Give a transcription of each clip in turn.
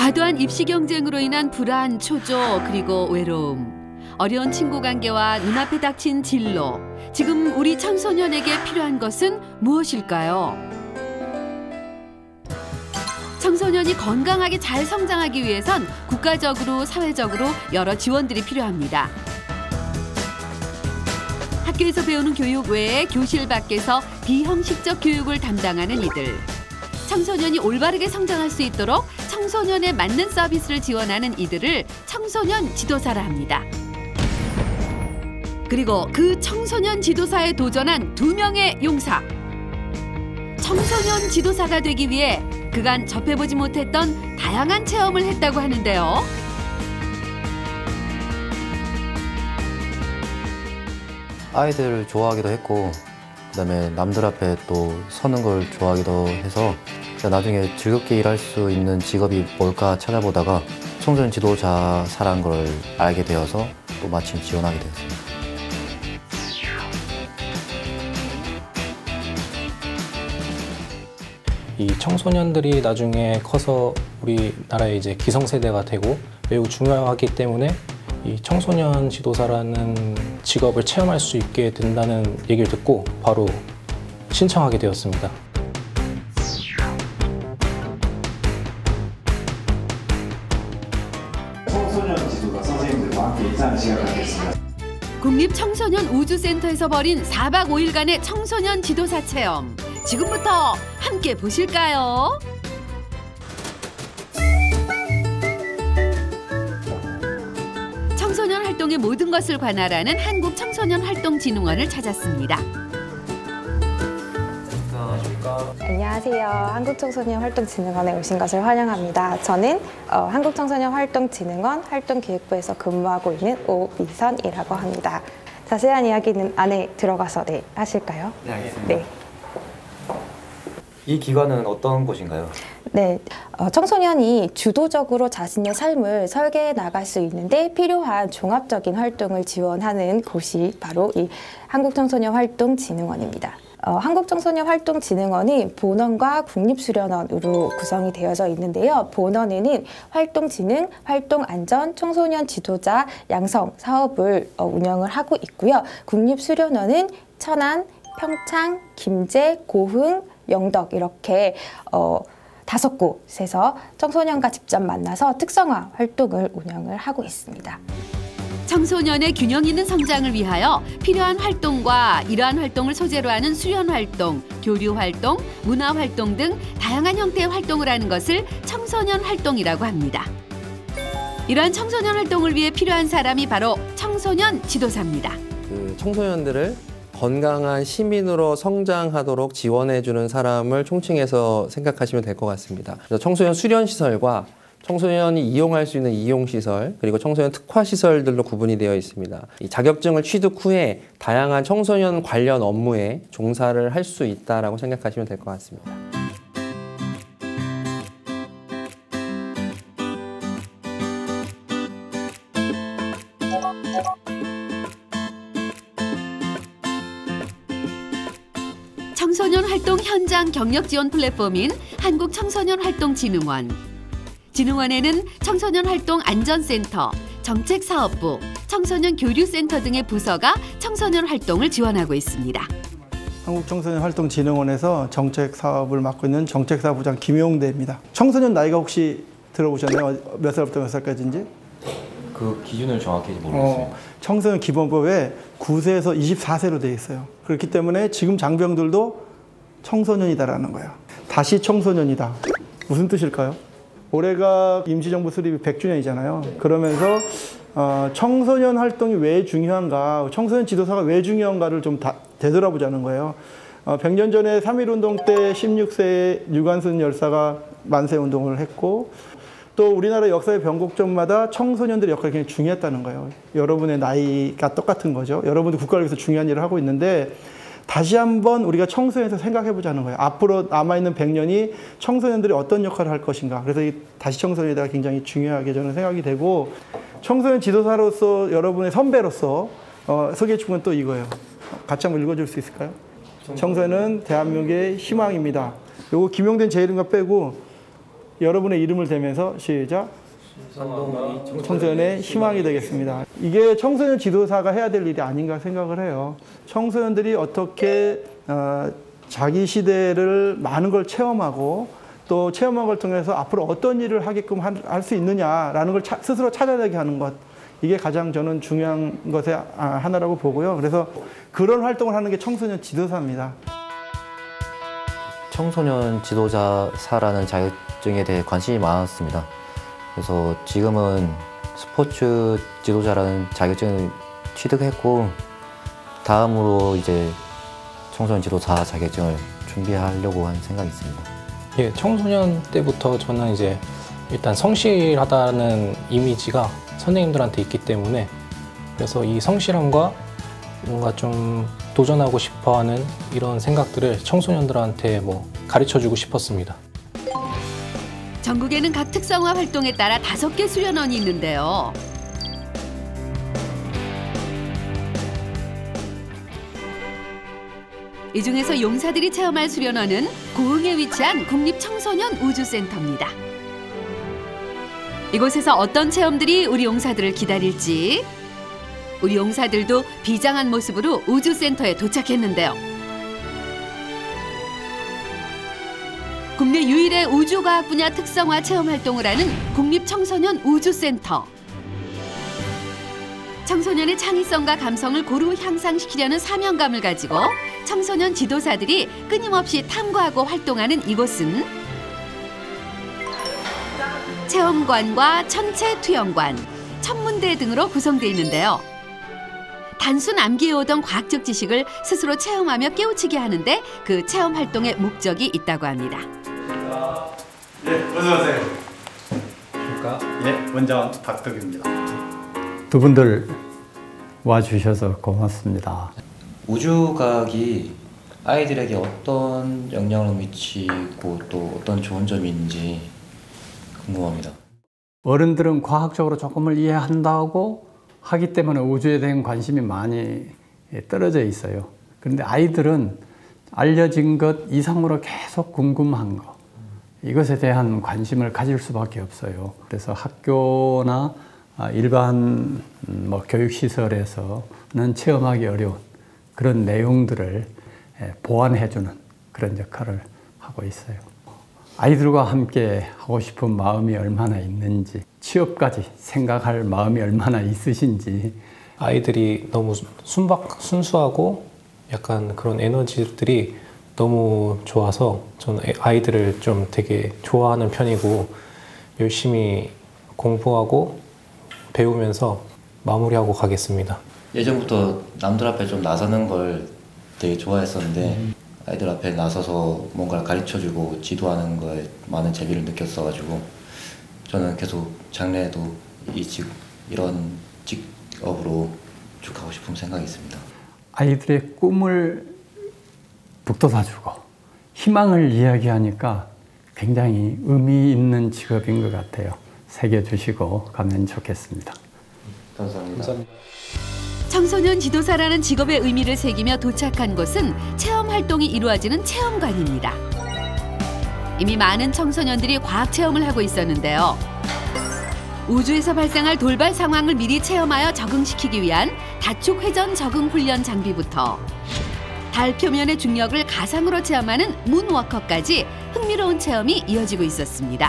과도한 입시 경쟁으로 인한 불안, 초조, 그리고 외로움. 어려운 친구 관계와 눈앞에 닥친 진로. 지금 우리 청소년에게 필요한 것은 무엇일까요? 청소년이 건강하게 잘 성장하기 위해선 국가적으로, 사회적으로 여러 지원들이 필요합니다. 학교에서 배우는 교육 외에 교실 밖에서 비형식적 교육을 담당하는 이들. 청소년이 올바르게 성장할 수 있도록 청소년에 맞는 서비스를 지원하는 이들을 청소년 지도사라 합니다. 그리고 그 청소년 지도사에 도전한 2명의 용사. 청소년 지도사가 되기 위해 그간 접해보지 못했던 다양한 체험을 했다고 하는데요. 아이들을 좋아하기도 했고 그다음에 남들 앞에 또 서는 걸 좋아하기도 해서 나중에 즐겁게 일할 수 있는 직업이 뭘까 찾아보다가 청소년 지도자사라는 걸 알게 되어서 또 마침 지원하게 되었습니다. 이 청소년들이 나중에 커서 우리나라의 이제 기성세대가 되고 매우 중요하기 때문에 이 청소년 지도사라는 직업을 체험할 수 있게 된다는 얘기를 듣고 바로 신청하게 되었습니다. 청소년 지도사 선생님들과 함께 인사하는 시간을 갖겠습니다. 국립청소년우주센터에서 벌인 4박 5일간의 청소년 지도사 체험. 지금부터 함께 보실까요? 청소년 활동의 모든 것을 관할하는 한국청소년활동진흥원을 찾았습니다. 안녕하세요. 한국청소년활동진흥원에 오신 것을 환영합니다. 저는 한국청소년활동진흥원 활동기획부에서 근무하고 있는 오미선이라고 합니다. 자세한 이야기는 안에 들어가서 하실까요? 네, 알겠습니다. 네. 이 기관은 어떤 곳인가요? 네, 청소년이 주도적으로 자신의 삶을 설계해 나갈 수 있는데 필요한 종합적인 활동을 지원하는 곳이 바로 이 한국청소년활동진흥원입니다. 한국청소년활동진흥원이 본원과 국립수련원으로 구성이 되어져 있는데요. 본원에는 활동진흥, 활동안전, 청소년 지도자 양성 사업을 운영을 하고 있고요. 국립수련원은 천안, 평창, 김제, 고흥, 영덕 이렇게 5곳에서 청소년과 직접 만나서 특성화 활동을 운영을 하고 있습니다. 청소년의 균형 있는 성장을 위하여 필요한 활동과 이러한 활동을 소재로 하는 수련 활동, 교류 활동, 문화 활동 등 다양한 형태의 활동을 하는 것을 청소년 활동이라고 합니다. 이러한 청소년 활동을 위해 필요한 사람이 바로 청소년 지도사입니다. 청소년들을 건강한 시민으로 성장하도록 지원해주는 사람을 총칭해서 생각하시면 될 것 같습니다. 그래서 청소년 수련시설과 청소년이 이용할 수 있는 이용시설, 그리고 청소년 특화시설들로 구분이 되어 있습니다. 이 자격증을 취득 후에 다양한 청소년 관련 업무에 종사를 할 수 있다고 생각하시면 될 것 같습니다. 청소년 활동 현장 경력 지원 플랫폼인 한국청소년활동진흥원. 진흥원에는 청소년 활동 안전센터, 정책사업부, 청소년 교류센터 등의 부서가 청소년 활동을 지원하고 있습니다. 한국청소년활동진흥원에서 정책사업을 맡고 있는 정책사부장 김용대입니다. 청소년 나이가 혹시 들어보셨나요? 몇 살부터 몇 살까지인지? 그 기준을 정확히 모르겠습니다. 청소년 기본법에 9세에서 24세로 되어 있어요. 그렇기 때문에 지금 장병들도 청소년이다라는 거예요. 다시 청소년이다. 무슨 뜻일까요? 올해가 임시정부 수립이 100주년이잖아요. 그러면서 청소년 활동이 왜 중요한가, 청소년 지도사가 왜 중요한가를 좀 되돌아보자는 거예요. 100년 전에 3.1운동 때 16세에 유관순 열사가 만세운동을 했고, 또 우리나라 역사의 변곡점마다 청소년들의 역할이 굉장히 중요했다는 거예요. 여러분의 나이가 똑같은 거죠. 여러분도 국가를 위해서 중요한 일을 하고 있는데 다시 한번 우리가 청소년에서 생각해 보자는 거예요. 앞으로 남아있는 100년이 청소년들이 어떤 역할을 할 것인가. 그래서 이 다시 청소년에 대해 굉장히 중요하게 저는 생각이 되고, 청소년 지도사로서 여러분의 선배로서 소개해 준 건 또 이거예요. 같이 한번 읽어줄 수 있을까요? 청소년은 대한민국의 희망입니다. 요거 김용된 제 이름과 빼고 여러분의 이름을 대면서 시작. 청소년의 희망이 되겠습니다. 이게 청소년 지도사가 해야 될 일이 아닌가 생각을 해요. 청소년들이 어떻게 자기 시대를 많은 걸 체험하고 또 체험한 걸 통해서 앞으로 어떤 일을 하게끔 할 수 있느냐라는 걸 스스로 찾아내게 하는 것. 이게 가장 저는 중요한 것의 하나라고 보고요. 그래서 그런 활동을 하는 게 청소년 지도사입니다. 청소년 지도자사라는 자격증에 대해 관심이 많았습니다. 그래서 지금은 스포츠 지도자라는 자격증을 취득했고 다음으로 이제 청소년 지도사 자격증을 준비하려고 하는 생각이 있습니다. 예, 청소년 때부터 저는 이제 일단 성실하다는 이미지가 선생님들한테 있기 때문에 그래서 이 성실함과 뭔가 좀 도전하고 싶어하는 이런 생각들을 청소년들한테 뭐 가르쳐주고 싶었습니다. 전국에는 각 특성화 활동에 따라 5개 수련원이 있는데요. 이 중에서 용사들이 체험할 수련원은 고흥에 위치한 국립청소년 우주센터입니다. 이곳에서 어떤 체험들이 우리 용사들을 기다릴지 우리 용사들도 비장한 모습으로 우주센터에 도착했는데요. 국내 유일의 우주과학 분야 특성화 체험 활동을 하는 국립청소년 우주센터. 청소년의 창의성과 감성을 고루 향상시키려는 사명감을 가지고 청소년 지도사들이 끊임없이 탐구하고 활동하는 이곳은 체험관과 천체 투영관, 천문대 등으로 구성되어 있는데요. 단순 암기해오던 과학적 지식을 스스로 체험하며 깨우치게 하는데 그 체험 활동의 목적이 있다고 합니다. 네, 어서 오세요. 예, 원장 박덕입니다. 두 분들 와주셔서 고맙습니다. 우주과학이 아이들에게 어떤 영향을 미치고 또 어떤 좋은 점이 있는지 궁금합니다. 어른들은 과학적으로 조금을 이해한다고 하기 때문에 우주에 대한 관심이 많이 떨어져 있어요. 그런데 아이들은 알려진 것 이상으로 계속 궁금한 거, 이것에 대한 관심을 가질 수밖에 없어요. 그래서 학교나 일반 교육시설에서는 체험하기 어려운 그런 내용들을 보완해주는 그런 역할을 하고 있어요. 아이들과 함께 하고 싶은 마음이 얼마나 있는지, 취업까지 생각할 마음이 얼마나 있으신지. 아이들이 너무 순수하고 약간 그런 에너지들이 너무 좋아서 저는 아이들을 좀 되게 좋아하는 편이고 열심히 공부하고 배우면서 마무리하고 가겠습니다. 예전부터 남들 앞에 좀 나서는 걸 되게 좋아했었는데 아이들 앞에 나서서 뭔가를 가르쳐주고 지도하는 거에 많은 재미를 느꼈어가지고 저는 계속 장래에도 이런 직업으로 쭉 하고 싶은 생각이 있습니다. 아이들의 꿈을 북돋아주고 희망을 이야기하니까 굉장히 의미 있는 직업인 것 같아요. 새겨주시고 가면 좋겠습니다. 감사합니다. 청소년 지도사라는 직업의 의미를 새기며 도착한 곳은 체험 활동이 이루어지는 체험관입니다. 이미 많은 청소년들이 과학 체험을 하고 있었는데요. 우주에서 발생할 돌발 상황을 미리 체험하여 적응시키기 위한 다축 회전 적응 훈련 장비부터 달 표면의 중력을 가상으로 체험하는 문워커까지 흥미로운 체험이 이어지고 있었습니다.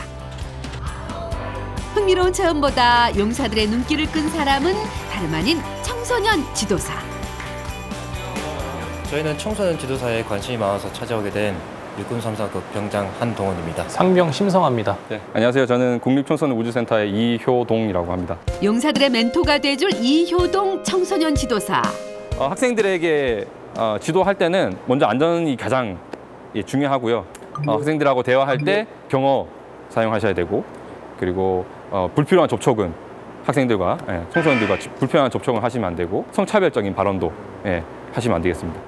흥미로운 체험보다 용사들의 눈길을 끈 사람은 다름 아닌 청소년 지도사. 저희는 청소년 지도사에 관심이 많아서 찾아오게 된 육군 3사급 병장 한동원입니다. 상병 심성합니다. 네, 안녕하세요. 저는 국립청소년 우주센터의 이효동이라고 합니다. 용사들의 멘토가 돼줄 이효동 청소년 지도사. 학생들에게 지도할 때는 먼저 안전이 가장 중요하고요. 학생들하고 대화할 때 경어 사용하셔야 되고 그리고 불필요한 접촉은 학생들과 청소년들과 불필요한 접촉은 하시면 안 되고 성차별적인 발언도 하시면 안 되겠습니다.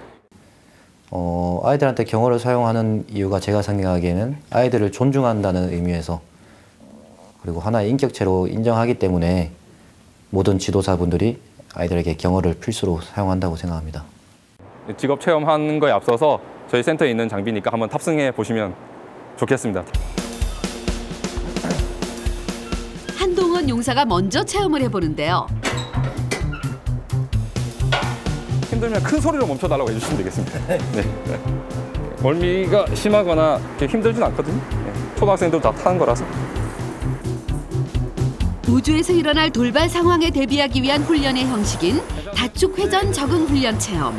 아이들한테 경어를 사용하는 이유가 제가 생각하기에는 아이들을 존중한다는 의미에서 그리고 하나의 인격체로 인정하기 때문에 모든 지도사분들이 아이들에게 경어를 필수로 사용한다고 생각합니다. 직업 체험하는 거에 앞서서 저희 센터에 있는 장비니까 한번 탑승해 보시면 좋겠습니다. 한동원 용사가 먼저 체험을 해보는데요. 힘들면 큰 소리로 멈춰달라고 해주시면 되겠습니다. 네. 멀미가 심하거나 힘들진 않거든요. 네. 초등학생들도 다 타는 거라서. 우주에서 일어날 돌발 상황에 대비하기 위한 훈련의 형식인 다축 회전 적응 훈련 체험.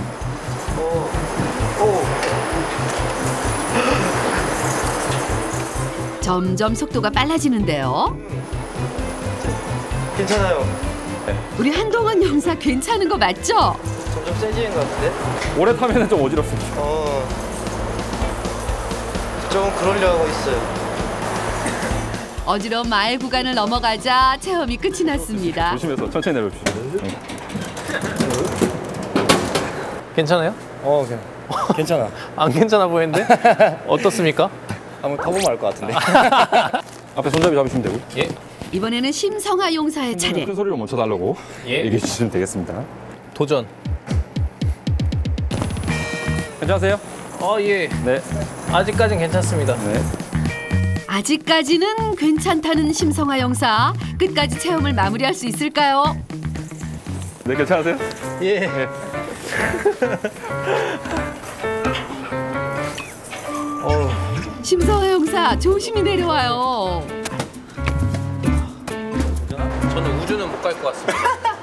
점점 속도가 빨라지는데요. 괜찮아요. 우리 한동원 용사 괜찮은 거 맞죠? 점점 세지는 것 같은데? 오래 타면 좀 어지럽습니다. 좀 그러려고 있어요. 어지러운 마의 구간을 넘어가자 체험이 끝이 났습니다. 조심해서 천천히 내려주시죠. 네. 괜찮아요? 괜찮아. 안 괜찮아 보이는데? 어떻습니까? 한번 타보면 알 것 같은데. 앞에 손잡이 잡으시면 되고. 예. 이번에는 심성아 용사의 차례. 큰 소리로 멈춰달라고 얘기해 주시면 되겠습니다. 도전. 괜찮으세요? 예. 네. 아직까진 괜찮습니다. 네. 아직까지는 괜찮다는 심성아 용사. 끝까지 체험을 마무리할 수 있을까요? 네, 괜찮으세요? 예. 네. 심성아 용사 조심히 내려와요. 저는 우주는 못 갈 것 같습니다.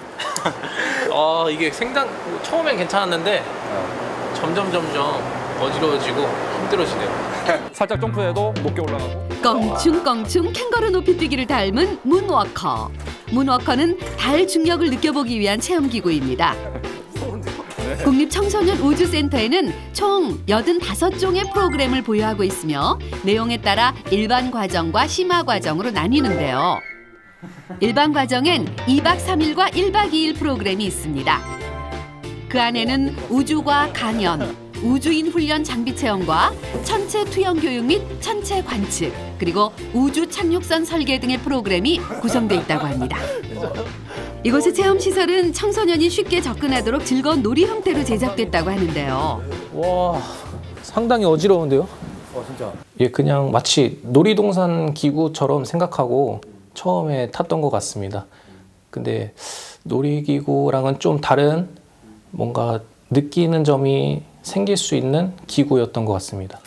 이게 처음엔 괜찮았는데 점점 어지러워지고 힘들어지네요. 살짝 점프해도 높게 올라가고. 껑충껑충 캥거루 높이뛰기를 닮은 문워커. 문워커는 달 중력을 느껴보기 위한 체험기구입니다. 국립청소년우주센터에는 총 85종의 프로그램을 보유하고 있으며 내용에 따라 일반 과정과 심화 과정으로 나뉘는데요. 일반 과정엔 2박 3일과 1박 2일 프로그램이 있습니다. 그 안에는 우주과학 강연, 우주인 훈련 장비 체험과 천체 투영 교육 및 천체 관측, 그리고 우주 착륙선 설계 등의 프로그램이 구성돼 있다고 합니다. 이곳의 체험시설은 청소년이 쉽게 접근하도록 즐거운 놀이 형태로 제작됐다고 하는데요. 와, 상당히 어지러운데요? 진짜. 예, 그냥 마치 놀이동산 기구처럼 생각하고 처음에 탔던 것 같습니다. 근데 놀이기구랑은 좀 다른 뭔가 느끼는 점이 생길 수 있는 기구였던 것 같습니다.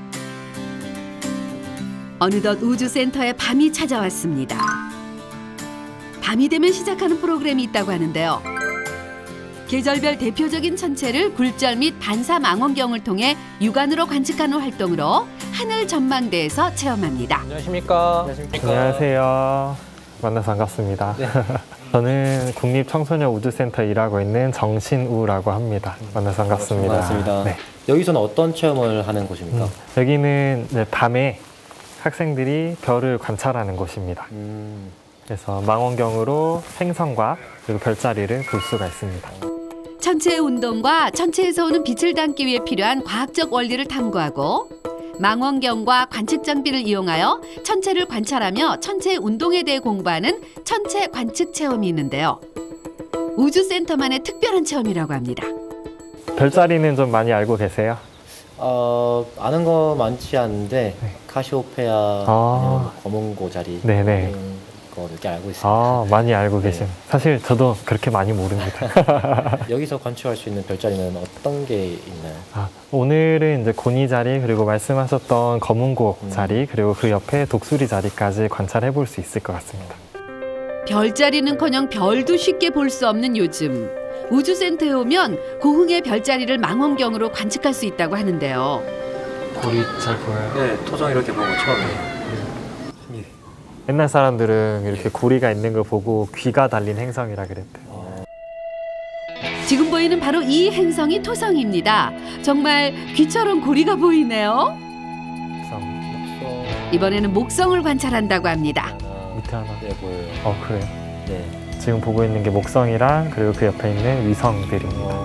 어느덧 우주센터에 밤이 찾아왔습니다. 밤이 되면 시작하는 프로그램이 있다고 하는데요. 계절별 대표적인 천체를 굴절 및 반사 망원경을 통해 육안으로 관측하는 활동으로 하늘 전망대에서 체험합니다. 안녕하십니까? 안녕하세요. 만나서 반갑습니다. 네. 저는 국립청소년우주센터에 일하고 있는 정신우라고 합니다. 만나서 반갑습니다. 반갑습니다. 네. 여기서는 어떤 체험을 하는 곳입니까? 여기는 이제 밤에 학생들이 별을 관찰하는 곳입니다. 그래서 망원경으로 행성과 그리고 별자리를 볼 수가 있습니다. 천체의 운동과 천체에서 오는 빛을 담기 위해 필요한 과학적 원리를 탐구하고 망원경과 관측 장비를 이용하여 천체를 관찰하며 천체의 운동에 대해 공부하는 천체 관측 체험이 있는데요. 우주센터만의 특별한 체험이라고 합니다. 별자리는 좀 많이 알고 계세요? 아는 거 많지 않은데 카시오페아, 검은고 자리 네네. 거 이렇게 알고 있습니다. 많이 알고 계신. 사실 저도 그렇게 많이 모릅니다. 여기서 관측할 수 있는 별자리는 어떤 게 있나요? 오늘은 이제 고니 자리, 그리고 말씀하셨던 검은고 자리, 그리고 그 옆에 독수리 자리까지 관찰해 볼 수 있을 것 같습니다. 별자리는커녕 별도 쉽게 볼 수 없는 요즘. 우주센터에 오면 고흥의 별자리를 망원경으로 관측할 수 있다고 하는데요. 우리 잘 보여요? 네, 토종 이렇게 보고 처음이에요. 옛날 사람들은 이렇게 고리가 있는 걸 보고 귀가 달린 행성이라 그랬대요. 지금 보이는 바로 이 행성이 토성입니다. 정말 귀처럼 고리가 보이네요. 이번에는 목성을 관찰한다고 합니다. 밑에 하나. 네, 보여요. 그래요? 네. 지금 보고 있는 게 목성이랑 그리고 그 옆에 있는 위성들입니다.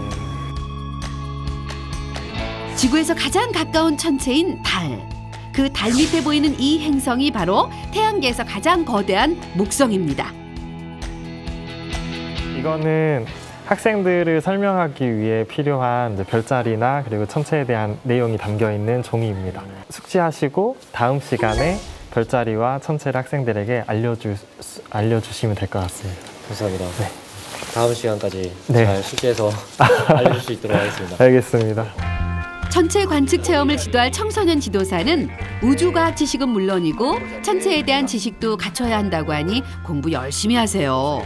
지구에서 가장 가까운 천체인 달. 그 달 밑에 보이는 이 행성이 바로 태양계에서 가장 거대한 목성입니다. 이거는 학생들을 설명하기 위해 필요한 이제 별자리나 그리고 천체에 대한 내용이 담겨 있는 종이입니다. 숙지하시고 다음 시간에 별자리와 천체를 학생들에게 알려주시면 될 것 같습니다. 감사합니다. 네. 다음 시간까지 네. 잘 숙지해서 알려줄 수 있도록 하겠습니다. 알겠습니다. 천체 관측 체험을 지도할 청소년 지도사는 우주과학 지식은 물론이고 천체에 대한 지식도 갖춰야 한다고 하니 공부 열심히 하세요.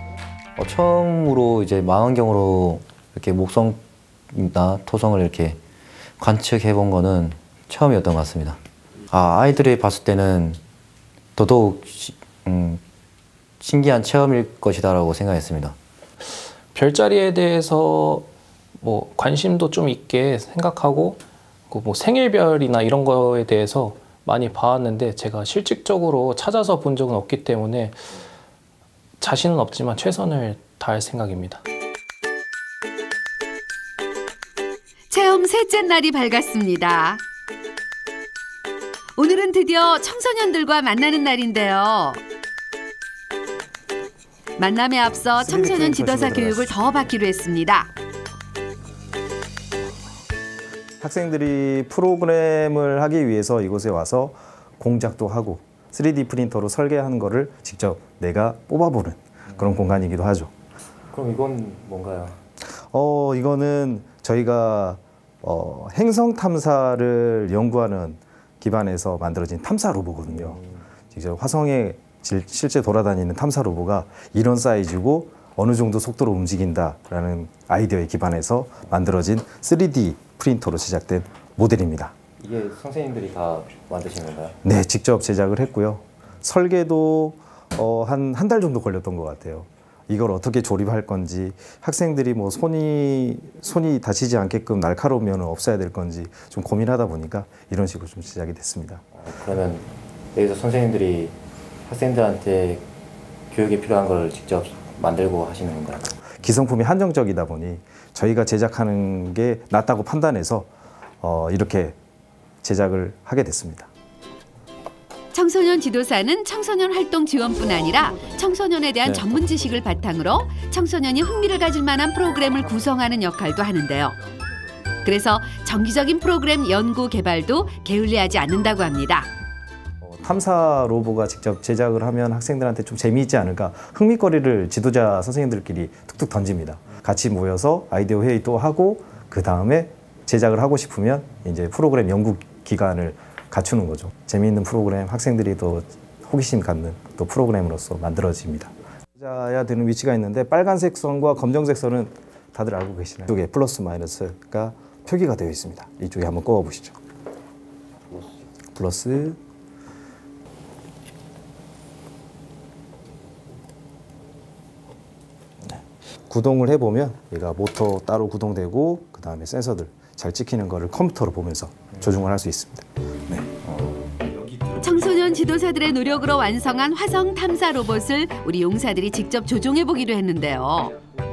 처음으로 이제 망원경으로 이렇게 목성이나 토성을 이렇게 관측해 본 거는 처음이었던 것 같습니다. 아이들이 봤을 때는 더더욱 신기한 체험일 것이다라고 생각했습니다. 별자리에 대해서 뭐 관심도 좀 있게 생각하고 뭐 생일별이나 이런 거에 대해서 많이 봐왔는데 제가 실질적으로 찾아서 본 적은 없기 때문에 자신은 없지만 최선을 다할 생각입니다. 체험 셋째 날이 밝았습니다. 오늘은 드디어 청소년들과 만나는 날인데요. 만남에 앞서 청소년 지도사 교육을 더 받기로 했습니다. 학생들이 프로그램을 하기 위해서 이곳에 와서 공작도 하고 3D 프린터로 설계하는 거를 직접 내가 뽑아보는 그런 공간이기도 하죠. 그럼 이건 뭔가요? 이거는 저희가 행성 탐사를 연구하는 기반에서 만들어진 탐사 로봇거든요. 직접 화성에 실제 돌아다니는 탐사 로봇가 이런 사이즈고 어느 정도 속도로 움직인다라는 아이디어에 기반해서 만들어진 3D 프린터로 제작된 모델입니다. 이게 선생님들이 다 만드신 건가요? 네, 직접 제작을 했고요. 설계도 한 달 정도 걸렸던 것 같아요. 이걸 어떻게 조립할 건지, 학생들이 뭐 손이 다치지 않게끔 날카로우면 없애야 될 건지 좀 고민하다 보니까 이런 식으로 좀 제작이 됐습니다. 그러면 여기서 선생님들이 학생들한테 교육에 필요한 걸 직접 만들고 하시는 건가요? 기성품이 한정적이다 보니 저희가 제작하는 게 낫다고 판단해서 이렇게 제작을 하게 됐습니다. 청소년 지도사는 청소년 활동 지원뿐 아니라 청소년에 대한 전문 지식을 바탕으로 청소년이 흥미를 가질 만한 프로그램을 구성하는 역할도 하는데요. 그래서 정기적인 프로그램 연구 개발도 게을리하지 않는다고 합니다. 탐사 로봇가 직접 제작을 하면 학생들한테 좀 재미있지 않을까, 흥미거리를 지도자 선생님들끼리 툭툭 던집니다. 같이 모여서 아이디어 회의 또 하고 그 다음에 제작을 하고 싶으면 이제 프로그램 연구 기간을 갖추는 거죠. 재미있는 프로그램, 학생들이 또 호기심 갖는 또 프로그램으로서 만들어집니다. 찾아야 되는 위치가 있는데 빨간색 선과 검정색 선은 다들 알고 계시나요? 이쪽에 플러스 마이너스가 표기가 되어 있습니다. 이쪽에 한번 꼽아 보시죠. 플러스 구동을 해보면 얘가 모터 따로 구동되고 그 다음에 센서들 잘 찍히는 거를 컴퓨터로 보면서 조정을 할 수 있습니다. 네. 청소년 지도사들의 노력으로 완성한 화성 탐사 로봇을 우리 용사들이 직접 조종해 보기로 했는데요.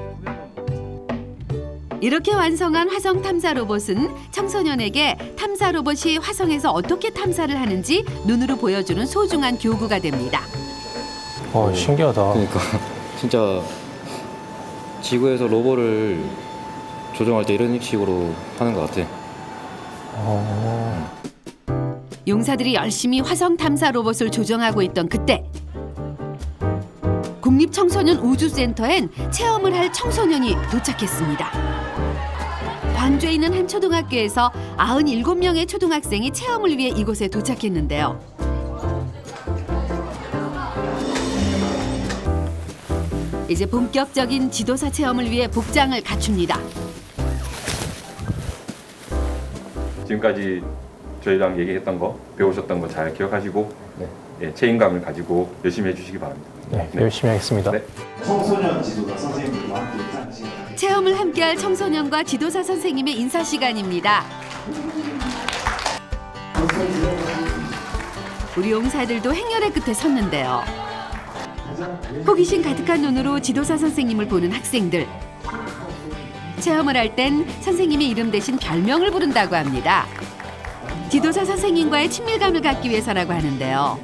이렇게 완성한 화성 탐사 로봇은 청소년에게 탐사 로봇이 화성에서 어떻게 탐사를 하는지 눈으로 보여주는 소중한 교구가 됩니다. 신기하다. 그러니까 진짜 지구에서 로봇을 조종할 때 이런 식으로 하는 것 같아. 용사들이 열심히 화성 탐사 로봇을 조정하고 있던 그때 국립청소년우주센터엔 체험을 할 청소년이 도착했습니다. 광주에 있는 한 초등학교에서 97명의 초등학생이 체험을 위해 이곳에 도착했는데요. 이제 본격적인 지도사 체험을 위해 복장을 갖춥니다. 지금까지 저희랑 얘기했던 거, 배우셨던 거 잘 기억하시고 책임감을 가지고 열심히 해주시기 바랍니다. 네, 열심히 하겠습니다. 네. 청소년 지도자 선생님들과 함께 인사하는 시간. 체험을 함께할 청소년과 지도사 선생님의 인사 시간입니다. 우리 용사들도 행렬의 끝에 섰는데요. 호기심 가득한 눈으로 지도사 선생님을 보는 학생들. 체험을 할 땐 선생님의 이름 대신 별명을 부른다고 합니다. 지도사 선생님과의 친밀감을 갖기 위해서라고 하는데요.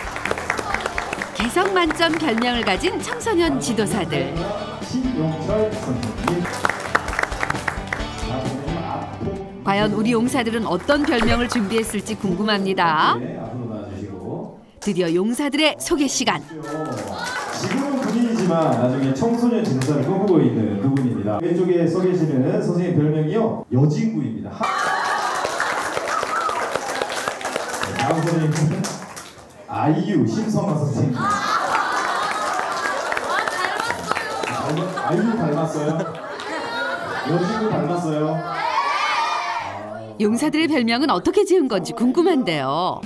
개성 만점 별명을 가진 청소년 지도사들. 과연 우리 용사들은 어떤 별명을 준비했을지 궁금합니다. 드디어 용사들의 소개 시간. 지금은 군인이지만 나중에 청소년 지도사를 꿈꾸고 있는 두 분입니다. 왼쪽에 서 계시는 선생님 별명이요 여진구입니다. 다음 선생님은 아이유 심성아 선생님. 아이유 닮았어요? 여진구 닮았어요? 용사들의 별명은 어떻게 지은 건지 궁금한데요.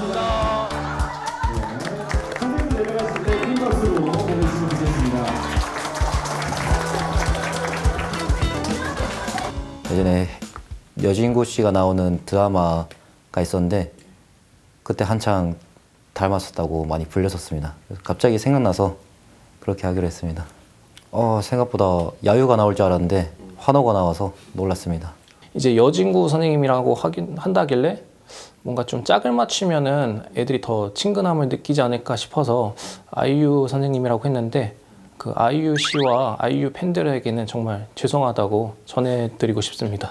예전에 여진구 씨가 나오는 드라마가 있었는데 그때 한창 닮았었다고 많이 불렸었습니다. 갑자기 생각나서 그렇게 하기로 했습니다. 생각보다 야유가 나올 줄 알았는데 환호가 나와서 놀랐습니다. 이제 여진구 선생님이라고 한다길래 뭔가 좀 짝을 맞추면은 애들이 더 친근함을 느끼지 않을까 싶어서 아이유 선생님이라고 했는데 그 아이유 씨와 아이유 팬들에게는 정말 죄송하다고 전해드리고 싶습니다.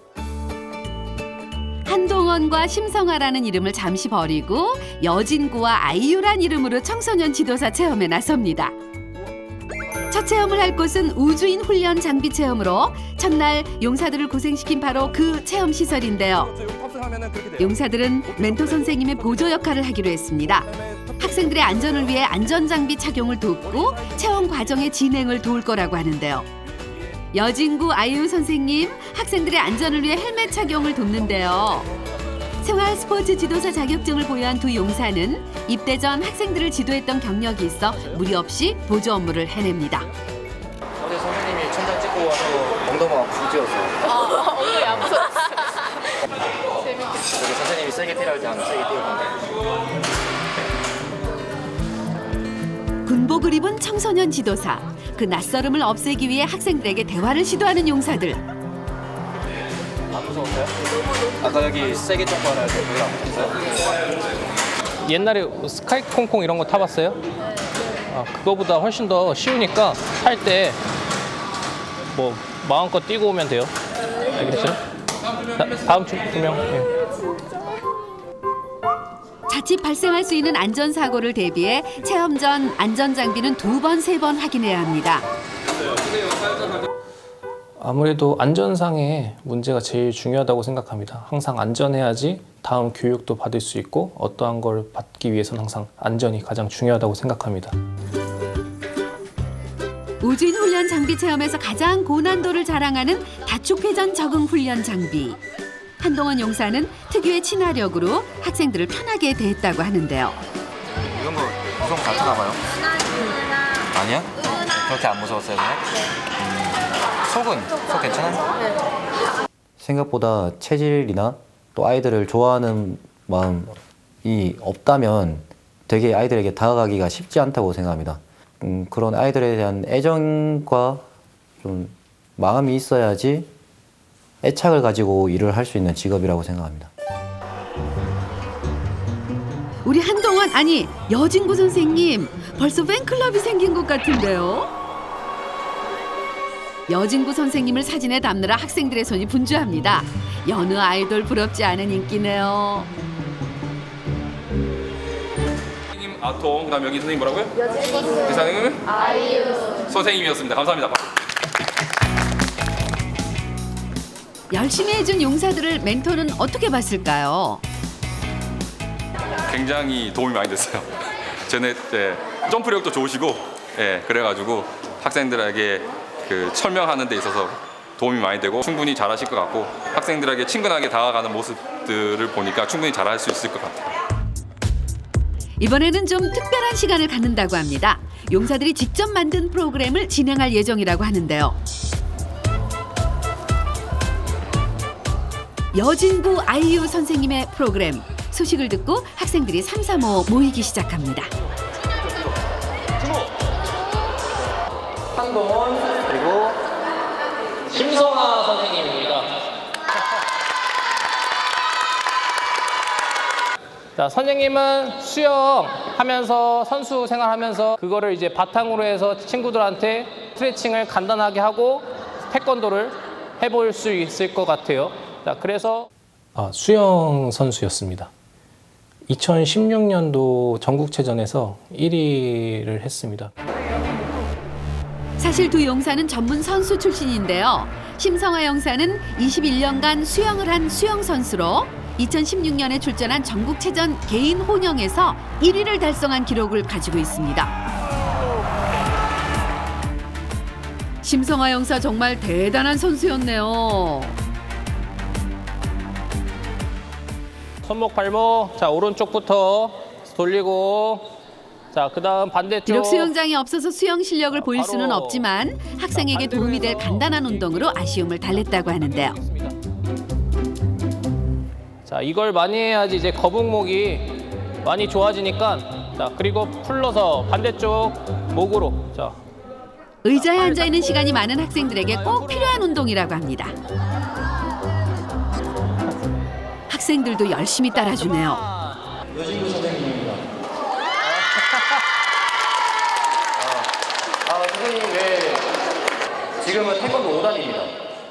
한동원과 심성아라는 이름을 잠시 버리고 여진구와 아이유란 이름으로 청소년 지도사 체험에 나섭니다. 첫 체험을 할 곳은 우주인 훈련 장비 체험으로 첫날 용사들을 고생시킨 바로 그 체험 시설인데요. 용사들은 멘토 선생님의 보조 역할을 하기로 했습니다. 학생들의 안전을 위해 안전장비 착용을 돕고 체험 과정의 진행을 도울 거라고 하는데요. 여진구 아이유 선생님, 학생들의 안전을 위해 헬멧 착용을 돕는데요. 생활 스포츠 지도사 자격증을 보유한 두 용사는 입대 전 학생들을 지도했던 경력이 있어 무리 없이 보조 업무를 해냅니다. 어제 선생님이 천장 찍고 와서 엉덩이가 부러졌어요. 엉덩이 안 무서웠어. 재밌겠다. 여기 선생님이 세게 때릴 때 하면 세게 때릴 건데. 군복을 입은 청소년 지도사. 그 낯설음을 없애기 위해 학생들에게 대화를 시도하는 용사들. 안 무서웠어요? 아까 여기 세게 점프 하나 해서 별로 안 무서웠어요? 옛날에 스카이 콩콩 이런 거 타봤어요? 그거보다 훨씬 더 쉬우니까 탈 때 뭐 마음껏 뛰고 오면 돼요. 알겠어요? 다음 주 분명. 자칫 발생할 수 있는 안전사고를 대비해 체험 전 안전장비는 2번, 3번 확인해야 합니다. 아무래도 안전상의 문제가 제일 중요하다고 생각합니다. 항상 안전해야지 다음 교육도 받을 수 있고 어떠한 걸 받기 위해서는 항상 안전이 가장 중요하다고 생각합니다. 우주인 훈련 장비 체험에서 가장 고난도를 자랑하는 다축회전 적응 훈련 장비. 한동원 용사는 특유의 친화력으로 학생들을 편하게 대했다고 하는데요. 이런 거 무서운 거 같나 봐요? 아니야? 그렇게 안 무서웠어요, 그냥? 속 괜찮아요? 생각보다 체질이나 또 아이들을 좋아하는 마음이 없다면 되게 아이들에게 다가가기가 쉽지 않다고 생각합니다. 그런 아이들에 대한 애정과 좀 마음이 있어야지 애착을 가지고 일을 할 수 있는 직업이라고 생각합니다. 우리 한동원, 아니 여진구 선생님, 벌써 팬클럽이 생긴 것 같은데요? 여진구 선생님을 사진에 담느라 학생들의 손이 분주합니다. 여느 아이돌 부럽지 않은 인기네요. 선생님 아톰, 그다음 여기 선생님 뭐라고요? 여진구. 그 선생님은? 아이유. 선생님이었습니다. 감사합니다. 열심히 해준 용사들을 멘토는 어떻게 봤을까요? 굉장히 도움이 많이 됐어요. 쟤네 점프력도 좋으시고, 그래가지고 학생들에게 그 설명하는 데 있어서 도움이 많이 되고 충분히 잘하실 것 같고 학생들에게 친근하게 다가가는 모습들을 보니까 충분히 잘할 수 있을 것 같아요. 이번에는 좀 특별한 시간을 갖는다고 합니다. 용사들이 직접 만든 프로그램을 진행할 예정이라고 하는데요. 여진구 아이유 선생님의 프로그램. 소식을 듣고 학생들이 삼삼오오 모이기 시작합니다. 한동원 그리고 심성아 선생님입니다. 자, 선생님은 수영하면서 선수 생활하면서 그거를 이제 바탕으로 해서 친구들한테 스트레칭을 간단하게 하고 태권도를 해볼 수 있을 것 같아요. 자, 그래서 수영 선수였습니다. 2016년도 전국체전에서 1위를 했습니다. 사실 두 용사는 전문 선수 출신인데요. 심성화 용사는 21년간 수영을 한 수영 선수로 2016년에 출전한 전국체전 개인 혼영에서 1위를 달성한 기록을 가지고 있습니다. 심성화 용사 정말 대단한 선수였네요. 손목 발목, 자 오른쪽부터 돌리고, 자 그다음 반대쪽. 비록 수영장이 없어서 수영 실력을 보일 수는 없지만 학생에게 도움이 될 간단한 운동으로 아쉬움을 달랬다고 하는데요. 자 이걸 많이 해야지 이제 거북목이 많이 좋아지니까. 자 그리고 풀러서 반대쪽 목으로. 자 의자에 앉아 있는 시간이 많은 학생들에게 꼭 필요한 운동이라고 합니다. 학생들도 열심히 따라주네요. 여진구 선생님입니다. 선생님 왜 지금은 태권도 5단입니다.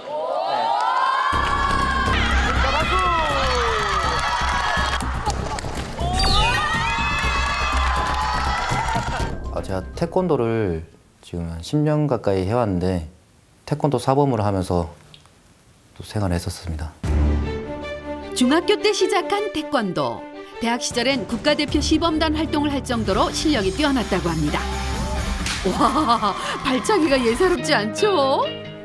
제가 태권도를 지금 한 10년 가까이 해왔는데 태권도 사범을 하면서 또 생활을 했었습니다. 중학교 때 시작한 태권도. 대학 시절엔 국가대표 시범단 활동을 할 정도로 실력이 뛰어났다고 합니다. 와, 발차기가 예사롭지 않죠?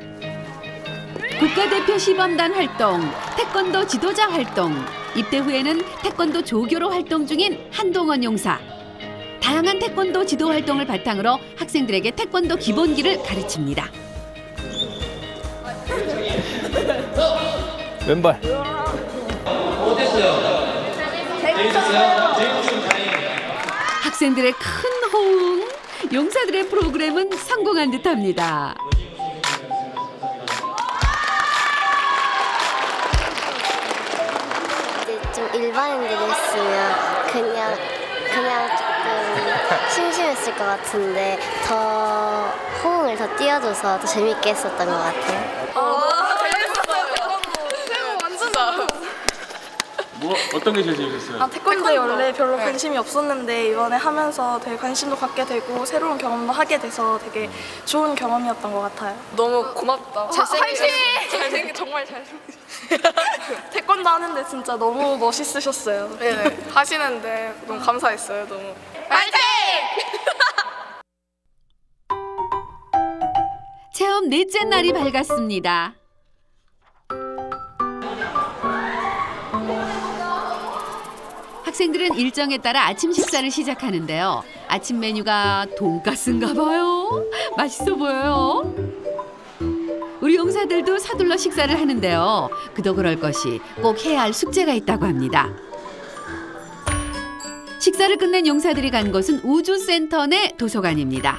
국가대표 시범단 활동, 태권도 지도자 활동, 입대 후에는 태권도 조교로 활동 중인 한동원 용사. 다양한 태권도 지도 활동을 바탕으로 학생들에게 태권도 기본기를 가르칩니다. 왼발. 어땠어요? 재밌었어요? 학생들의 큰 호응, 용사들의 프로그램은 성공한 듯합니다. 이제 좀 일반인들이 했으면 그냥 조금 심심했을 것 같은데 더 호응을 더 띄워줘서 더 재밌게 했었던 것 같아요. 뭐 어떤 게 제일 재밌었어요? 태권도에 원래 별로 관심이 없었는데 이번에 하면서 되게 관심도 갖게 되고 새로운 경험도 하게 돼서 되게 좋은 경험이었던 것 같아요. 너무 고맙다. 잘생긴 정말 잘생기셨어요. 태권도 하는데 진짜 너무 멋있으셨어요. 네, 하시는데 너무 감사했어요. 너무. 파이팅! 체험 넷째 날이 밝았습니다. 학생들은 일정에 따라 아침 식사를 시작하는데요. 아침 메뉴가 돈가스인가 봐요. 맛있어 보여요. 우리 용사들도 서둘러 식사를 하는데요. 그도 그럴 것이 꼭 해야 할 숙제가 있다고 합니다. 식사를 끝낸 용사들이 간 곳은 우주센터 내 도서관입니다.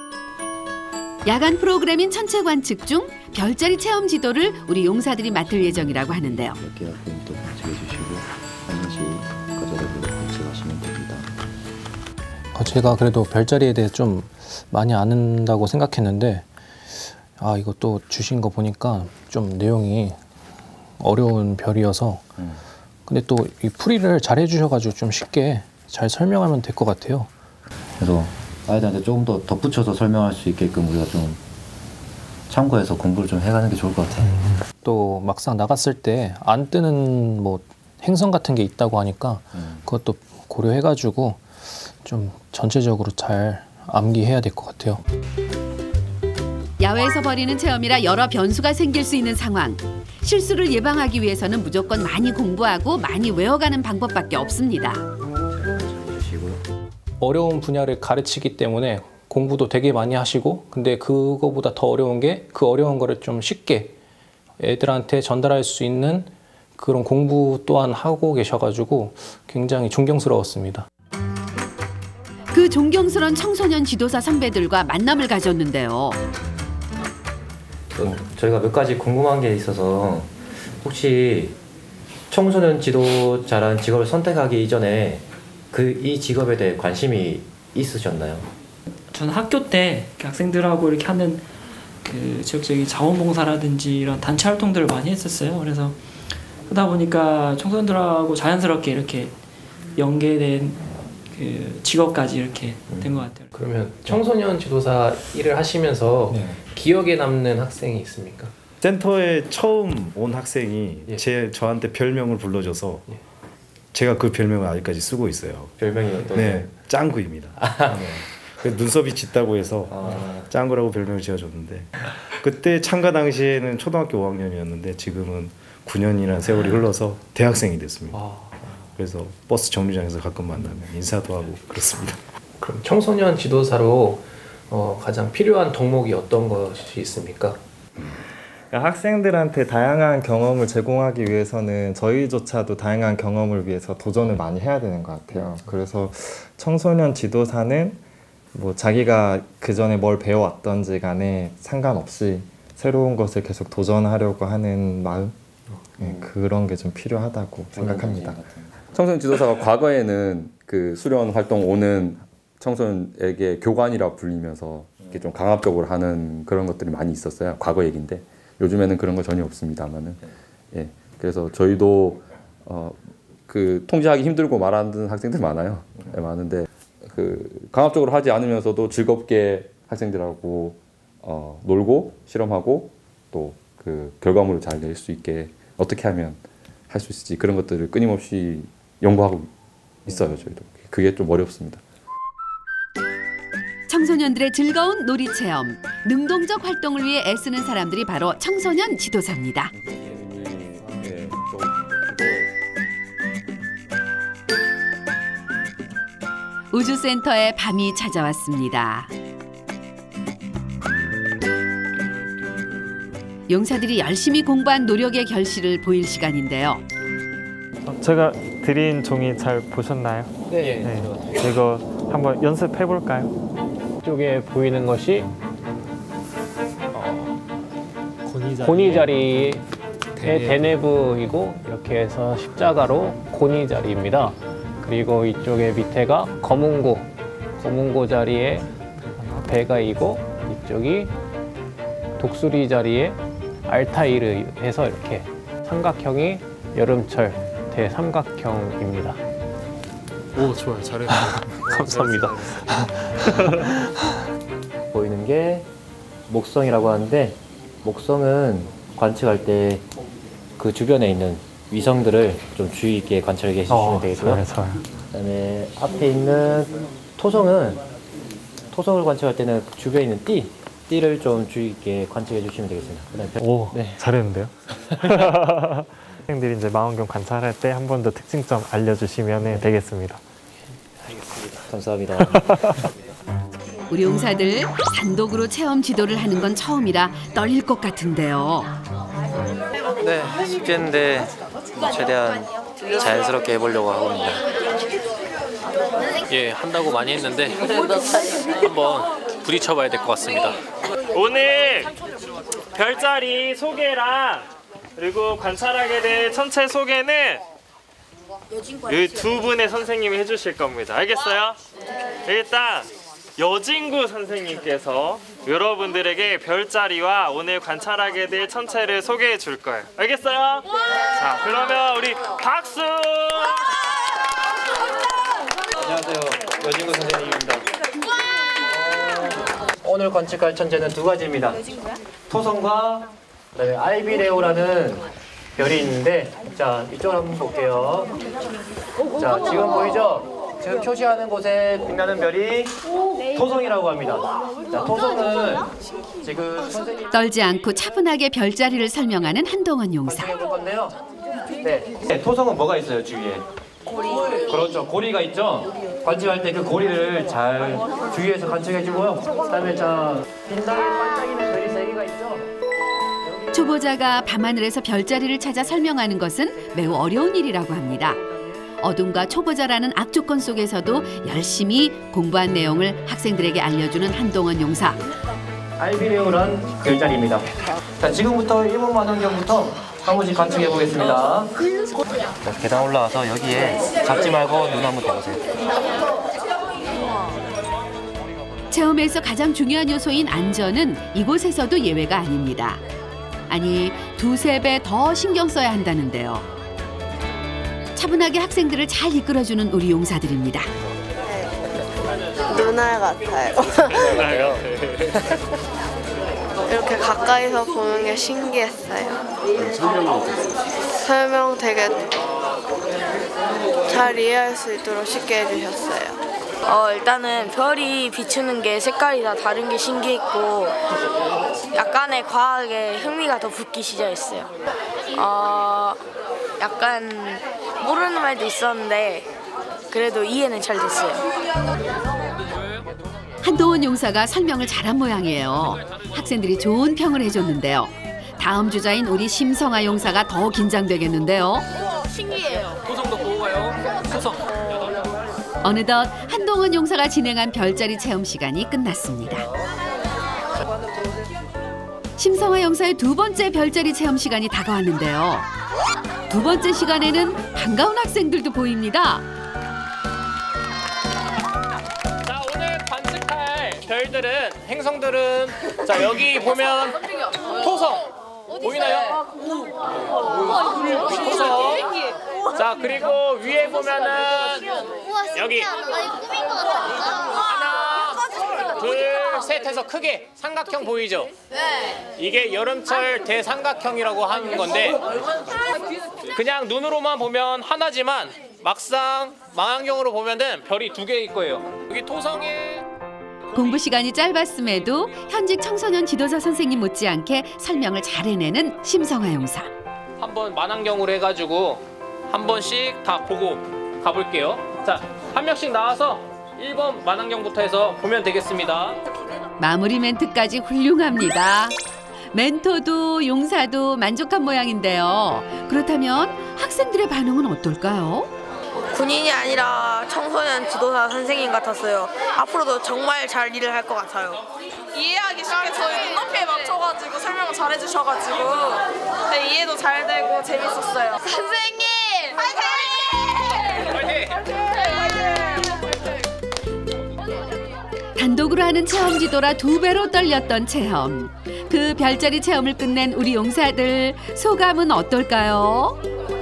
야간 프로그램인 천체 관측 중 별자리 체험 지도를 우리 용사들이 맡을 예정이라고 하는데요. 몇 개월 포인트 관측해 주시고 하나씩 가져다주고 관측하시면 됩니다. 제가 그래도 별자리에 대해 좀 많이 아는다고 생각했는데 이것도 주신 거 보니까 좀 내용이 어려운 별이어서 근데 또 이 풀이를 잘 해주셔가지고 좀 쉽게 잘 설명하면 될 것 같아요. 그래서 아이들한테 조금 더 덧붙여서 설명할 수 있게끔 우리가 좀 참고해서 공부를 좀 해가는 게 좋을 것 같아요. 또 막상 나갔을 때 안 뜨는 뭐 행성 같은 게 있다고 하니까 그것도 고려해가지고 좀 전체적으로 잘 암기해야 될 것 같아요. 야외에서 벌이는 체험이라 여러 변수가 생길 수 있는 상황. 실수를 예방하기 위해서는 무조건 많이 공부하고 많이 외워가는 방법밖에 없습니다. 어려운 분야를 가르치기 때문에 공부도 되게 많이 하시고 근데 그거보다 더 어려운 게 그 어려운 거를 좀 쉽게 애들한테 전달할 수 있는 그런 공부 또한 하고 계셔가지고 굉장히 존경스러웠습니다. 그 존경스러운 청소년 지도사 선배들과 만남을 가졌는데요. 저희가 몇 가지 궁금한 게 있어서 혹시 청소년 지도자라는 직업을 선택하기 이전에 이 직업에 대해 관심이 있으셨나요? 저는 학교 때 학생들하고 이렇게 하는 그 지역적인 자원봉사라든지 이런 단체 활동들을 많이 했었어요. 그래서 하다 보니까 청소년들하고 자연스럽게 이렇게 연계된 그 직업까지 이렇게 된 것 같아요. 그러면 청소년 지도사 일을 하시면서 기억에 남는 학생이 있습니까? 센터에 처음 온 학생이 저한테 별명을 불러줘서 제가 그 별명을 아직까지 쓰고 있어요. 별명이 어떤? 네, 짱구입니다. 네. 눈썹이 짙다고 해서 짱구라고 별명을 지어줬는데 그때 참가 당시에는 초등학교 5학년이었는데 지금은 9년이라는 세월이 흘러서 대학생이 됐습니다. 그래서 버스 정류장에서 가끔 만나면 인사도 하고 그렇습니다. 그럼 청소년 지도사로 가장 필요한 덕목이 어떤 것이 있습니까? 학생들한테 다양한 경험을 제공하기 위해서는 저희조차도 다양한 경험을 위해서 도전을 많이 해야 되는 것 같아요. 그래서 청소년 지도사는 뭐 자기가 그 전에 뭘 배워왔던지 간에 상관없이 새로운 것을 계속 도전하려고 하는 마음, 그런 게 좀 필요하다고 생각합니다. 청소년 지도사가 과거에는 그 수련 활동 오는 청소년에게 교관이라 불리면서 이렇게 좀 강압적으로 하는 그런 것들이 많이 있었어요. 과거 얘기인데 요즘에는 그런 거 전혀 없습니다만은. 예. 그래서 저희도 그 통제하기 힘들고 말하는 학생들 많아요. 네, 많은데 그 강압적으로 하지 않으면서도 즐겁게 학생들하고 놀고 실험하고 또 그 결과물을 잘 낼 수 있게 어떻게 하면 할 수 있을지 그런 것들을 끊임없이 연구하고 있어요. 저희도 그게 좀 어렵습니다. 청소년들의 즐거운 놀이체험, 능동적 활동을 위해 애쓰는 사람들이 바로 청소년 지도사입니다. 우주센터에 밤이 찾아왔습니다. 용사들이 열심히 공부한 노력의 결실을 보일 시간인데요. 제가 드린 종이 잘 보셨나요? 네. 이거 한번 연습해 볼까요? 이쪽에 보이는 것이 고니자리의 대내부이고 이렇게 해서 십자가로 고니자리입니다. 그리고 이쪽에 밑에가 검은고 자리에 배가이고 이쪽이 독수리 자리에 알타이르 해서 이렇게 삼각형이 여름철 대삼각형입니다. 오, 좋아요. 잘해요. 감사합니다. 보이는 게 목성이라고 하는데 목성은 관측할 때 그 주변에 있는 위성들을 좀 주의 있게 관찰해 주시면 되겠고요. 그다음에 앞에 있는 토성을 관측할 때는 주변에 있는 띠를 좀 주의 있게 관측해 주시면 되겠습니다. 오, 잘했는데요? 학생들이 이제 망원경 관찰할 때 한 번 더 특징점 알려주시면 되겠습니다. 알겠습니다. 감사합니다. 우리 용사들 단독으로 체험 지도를 하는 건 처음이라 떨릴 것 같은데요. 네, 숙제인데 최대한 자연스럽게 해보려고 하고 있습니다. 예, 한다고 많이 했는데 한번 부딪혀봐야 될 것 같습니다. 오늘 별자리 소개랑 그리고 관찰하게 될 천체 소개는 이 두 분의 선생님이 해주실 겁니다. 알겠어요? 일단 여진구 선생님께서 여러분들에게 별자리와 오늘 관찰하게 될 천체를 소개해 줄 거예요. 알겠어요? 자, 그러면 우리 박수! 안녕하세요. 여진구 선생님입니다. 오늘 관측할 천체는 두 가지입니다. 토성과 그다음에 알비레오라는 별이 있는데 자, 이쪽으로 한번 볼게요. 자, 지금 보이죠? 지금 표시하는 곳에 빛나는 별이 토성이라고 합니다. 자, 토성은 지금 선생님 떨지 않고 차분하게 별자리를 설명하는 한동원 용사. 관측해 볼 건데요. 네, 토성은 뭐가 있어요, 주위에? 고리. 그렇죠, 고리가 있죠. 관측할 때 그 고리를 잘 주위에서 관측해주고요. 그다음에 자, 빛나게 반짝이는 별이 3개가 있죠. 초보자가 밤하늘에서 별자리를 찾아 설명하는 것은 매우 어려운 일이라고 합니다. 어둠과 초보자라는 악조건 속에서도 열심히 공부한 내용을 학생들에게 알려주는 한동원 용사. 알비레오란 별자리입니다. 자, 지금부터 1번 만원경부터 한 번씩 관측해 보겠습니다. 자, 계단 올라와서 여기에 잡지 말고 눈 한번 대보세요. 체험에서 가장 중요한 요소인 안전은 이곳에서도 예외가 아닙니다. 아니, 2~3배 더 신경 써야 한다는데요. 차분하게 학생들을 잘 이끌어주는 우리 용사들입니다. 누나 같아요. 이렇게 가까이서 보는 게 신기했어요. 설명 되게 잘 이해할 수 있도록 쉽게 해주셨어요. 일단은 별이 비추는 게 색깔이 다 다른 게 신기했고 약간의 과학에 흥미가 더 붙기 시작했어요. 약간 모르는 말도 있었는데 그래도 이해는 잘 됐어요. 한동원 용사가 설명을 잘한 모양이에요. 학생들이 좋은 평을 해줬는데요. 다음 주자인 우리 심성아 용사가 더 긴장되겠는데요. 신기해요. 토성도 보고 가요. 토성. 어느덧 한동원 용사가 진행한 별자리 체험 시간이 끝났습니다. 심성아 용사의 두 번째 별자리 체험 시간이 다가왔는데요. 두 번째 시간에는 반가운 학생들도 보입니다. 자, 오늘 관측할 별들은 행성들은 자 여기 보면 토성 보이나요? 토성. 자 그리고 위에 보면은 여기 하나 둘 셋 해서 크게 삼각형 보이죠? 이게 여름철 대삼각형이라고 하는 건데 그냥 눈으로만 보면 하나지만 막상 망원경으로 보면은 별이 두 개일 거예요. 여기 토성에 공부 시간이 짧았음에도 현직 청소년 지도사 선생님 못지않게 설명을 잘 해내는 심성아 용사. 한번 망원경으로 해가지고 한 번씩 다 보고 가볼게요. 자, 한 명씩 나와서 1번 망원경부터 해서 보면 되겠습니다. 마무리 멘트까지 훌륭합니다. 멘토도 용사도 만족한 모양인데요. 그렇다면 학생들의 반응은 어떨까요? 군인이 아니라 청소년 지도사 선생님 같았어요. 앞으로도 정말 잘 일을 할 것 같아요. 이해하기 쉽게 저희 눈높이에 맞춰가지고 설명을 잘 해주셔가지고 이해도 잘 되고 재밌었어요. 선생님! 단독으로 하는 체험 지도라 2배로 떨렸던 체험. 그 별자리 체험을 끝낸 우리 용사들 소감은 어떨까요?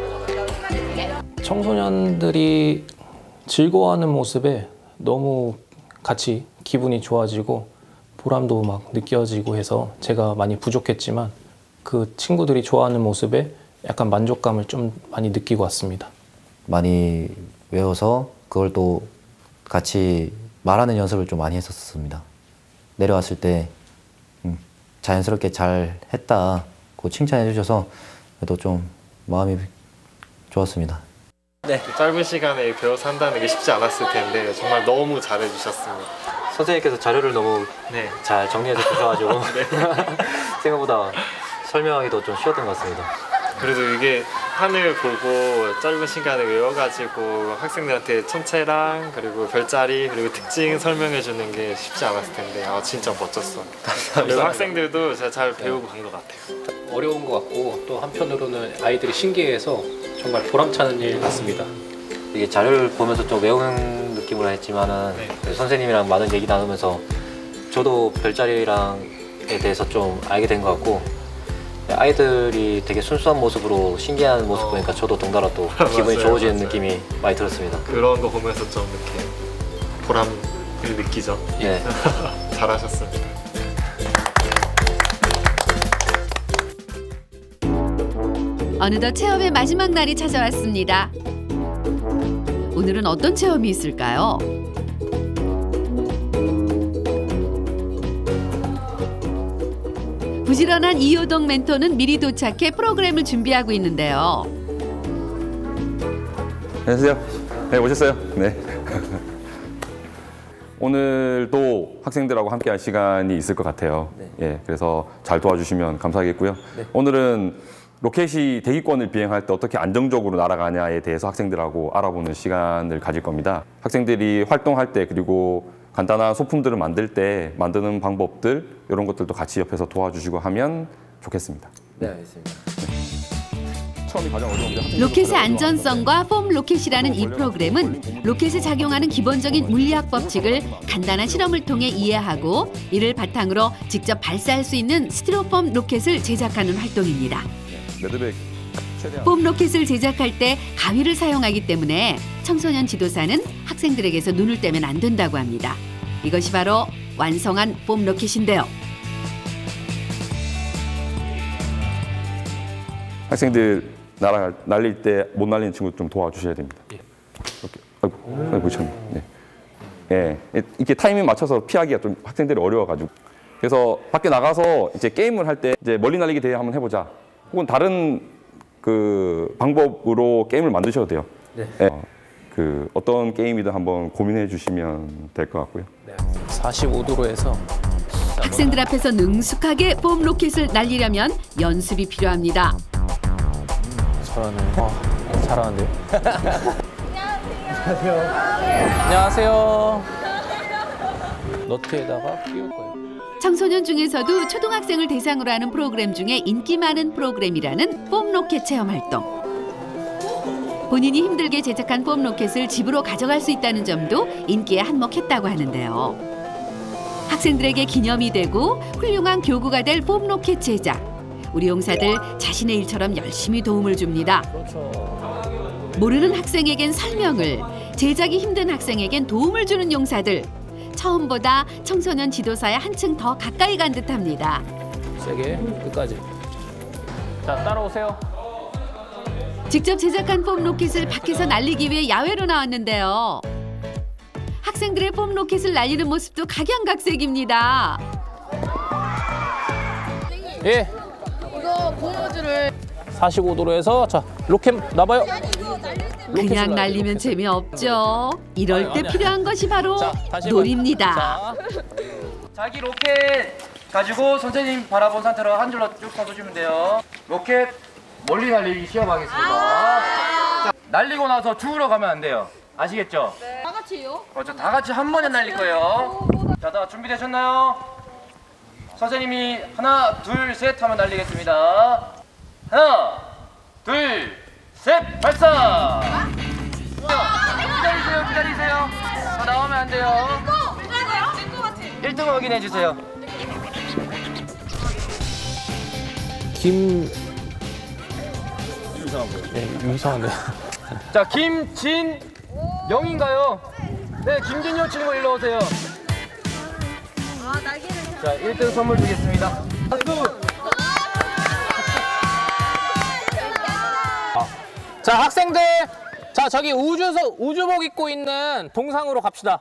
청소년들이 즐거워하는 모습에 너무 같이 기분이 좋아지고 보람도 막 느껴지고 해서 제가 많이 부족했지만 그 친구들이 좋아하는 모습에 약간 만족감을 좀 많이 느끼고 왔습니다. 많이 외워서 그걸 또 같이 말하는 연습을 좀 많이 했었습니다. 내려왔을 때 자연스럽게 잘 했다고 칭찬해 주셔서 그래도 좀 마음이 좋았습니다. 네. 짧은 시간에 배워서 한다는 게 쉽지 않았을 텐데 정말 너무 잘해 주셨습니다. 선생님께서 자료를 너무 잘 정리해서 주셔가지고 생각보다 설명하기도 좀 쉬웠던 것 같습니다. 그래도 이게 하늘 보고 짧은 시간에 외워가지고 학생들한테 천체랑 그리고 별자리 그리고 특징 설명해 주는 게 쉽지 않았을 텐데 진짜 멋졌어. 그리고 학생들도 진짜 잘 배우고 간 것 같아요. 어려운 것 같고 또 한편으로는 아이들이 신기해서 정말 보람차는 일 같습니다. 이게 자료를 보면서 좀 외우는 느낌으로 했지만은 선생님이랑 많은 얘기 나누면서 저도 별자리랑에 대해서 좀 알게 된 것 같고 아이들이 되게 순수한 모습으로 신기한 모습 보니까 저도 덩달아 또 기분이 좋아지는 느낌이 많이 들었습니다. 그런 거 보면서 좀 이렇게 보람을 느끼죠. 네. 잘하셨습니다. 어느덧 체험의 마지막 날이 찾아왔습니다. 오늘은 어떤 체험이 있을까요? 부지런한 이효동 멘토는 미리 도착해 프로그램을 준비하고 있는데요. 안녕하세요. 네, 오셨어요? 네. 오늘도 학생들하고 함께할 시간이 있을 것 같아요. 예, 그래서 잘 도와주시면 감사하겠고요. 오늘은 로켓이 대기권을 비행할 때 어떻게 안정적으로 날아가냐에 대해서 학생들하고 알아보는 시간을 가질 겁니다. 학생들이 활동할 때 그리고 간단한 소품들을 만들 때 만드는 방법들 이런 것들도 같이 옆에서 도와주시고 하면 좋겠습니다. 네, 알겠습니다. 처음이 가장 어려운데 로켓의 안전성과 폼 로켓이라는 이 프로그램은 로켓에 작용하는 기본적인 물리학 법칙을 간단한 실험을 통해 이해하고 이를 바탕으로 직접 발사할 수 있는 스티로폼 로켓을 제작하는 활동입니다. 레드백 폼 로켓을 제작할 때 가위를 사용하기 때문에 청소년 지도사는 학생들에게서 눈을 떼면 안 된다고 합니다. 이것이 바로 완성한 폼 로켓인데요. 학생들 날릴 때 못 날리는 친구 좀 도와주셔야 됩니다. 이렇게. 아이고, 참. 네. 예, 이렇게 타이밍 맞춰서 피하기가 좀 학생들이 어려워가지고. 그래서 밖에 나가서 이제 게임을 할 때 이제 멀리 날리기 대회 한번 해보자. 혹은 다른 그 방법으로 게임을 만드셔도 돼요. 네. 그 어떤 게임이든 한번 고민해 주시면 될 것 같고요. 네. 45도로 해서 학생들 앞에서 능숙하게 폼 로켓을 날리려면 연습이 필요합니다. 잘하네. 잘하는데요. 안녕하세요. 너트에다가 끼울 거예요. 청소년 중에서도 초등학생을 대상으로 하는 프로그램 중에 인기 많은 프로그램이라는 폼 로켓 체험 활동. 본인이 힘들게 제작한 폼 로켓을 집으로 가져갈 수 있다는 점도 인기에 한몫했다고 하는데요. 학생들에게 기념이 되고 훌륭한 교구가 될 폼 로켓 제작. 우리 용사들 자신의 일처럼 열심히 도움을 줍니다. 모르는 학생에겐 설명을, 제작이 힘든 학생에겐 도움을 주는 용사들. 처음보다 청소년 지도사에 한층 더 가까이 간 듯합니다. 세게 끝까지. 자, 따라오세요. 직접 제작한 폼 로켓을 밖에서 날리기 위해 야외로 나왔는데요. 학생들의 폼 로켓을 날리는 모습도 각양각색입니다. 예. 이거 고무줄을 45도로 해서 자, 로켓 놔봐요. 그냥 날리면 재미없죠. 이럴 때 필요한 것이 바로 놀입니다. 자기 로켓 가지고 선생님 바라본 상태로 한 줄로 쭉 서주시면 돼요. 로켓 멀리 날리기 시험하겠습니다. 자, 날리고 나서 주우러 가면 안 돼요. 아시겠죠? 네. 다 같이요? 그렇죠. 다 같이 한 번에 날릴 거예요. 자, 다 준비되셨나요? 선생님이 하나, 둘, 셋 하면 날리겠습니다. 하나, 둘, 셋, 발사! 기다리세요. 더 나오면 안 돼요. 1등 확인해 주세요. 이상한데. 자, 김진영인가요? 네, 김진영 친구 일로 오세요. 자, 1등 선물 드리겠습니다. 자, 학생들, 자, 저기 우주복 입고 있는 동상으로 갑시다.